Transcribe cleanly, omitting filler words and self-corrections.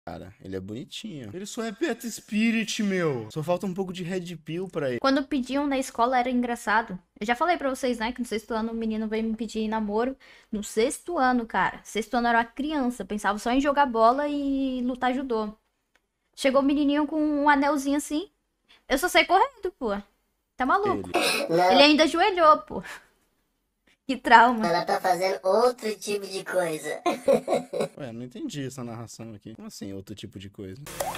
Cara, ele é bonitinho. Ele só é Pet Spirit, meu. Só falta um pouco de Red Pill pra ele. Quando pediam na escola era engraçado. Eu já falei pra vocês, né, que no sexto ano o menino veio me pedir namoro. No sexto ano, cara. Sexto ano eu era uma criança. Pensava só em jogar bola e lutar judô. Chegou o menininho com um anelzinho assim. Eu só saí correndo, pô. Tá maluco? Ele. Ele Não, ainda ajoelhou, pô. Que trauma. ela tá fazendo outro tipo de coisa. Ué, não entendi essa narração aqui. Como assim, outro tipo de coisa?